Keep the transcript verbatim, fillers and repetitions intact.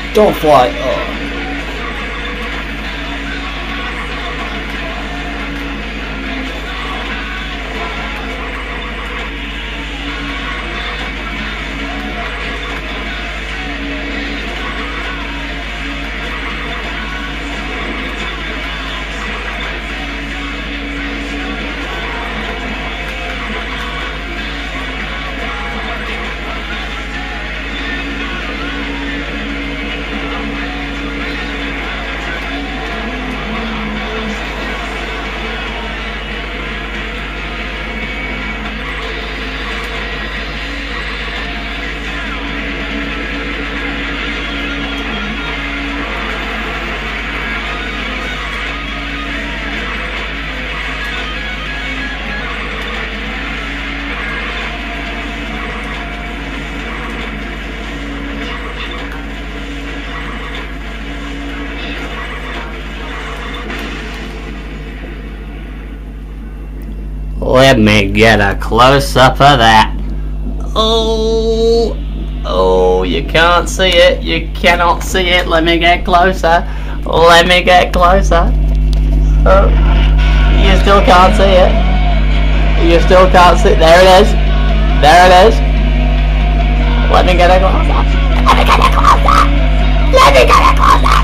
Don't fly. Oh. Let me get a close-up of that. Oh, oh, you can't see it. You cannot see it. Let me get closer. Let me get closer. Oh, you still can't see it. You still can't see it. There it is. There it is. Let me get it closer. Let me get it closer. Let me get it closer.